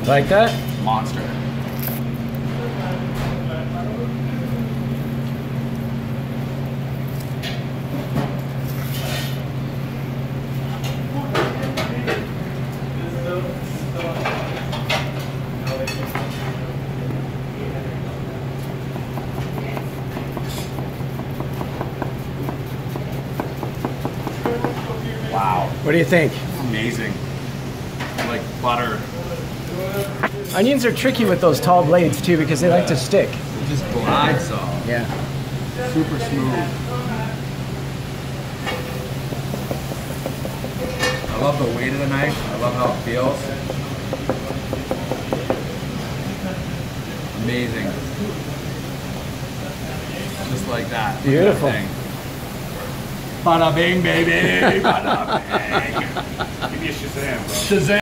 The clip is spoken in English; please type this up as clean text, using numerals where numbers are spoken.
Like that? Monster. Wow. What do you think? Amazing. Like butter. Onions are tricky with those tall blades too because they like to stick. It just glides off. Yeah. Super smooth. I love the weight of the knife. I love how it feels. Amazing. Just like that. Beautiful. Bada bing, baby. Bada bing. Give me a Shazam, bro. Shazam.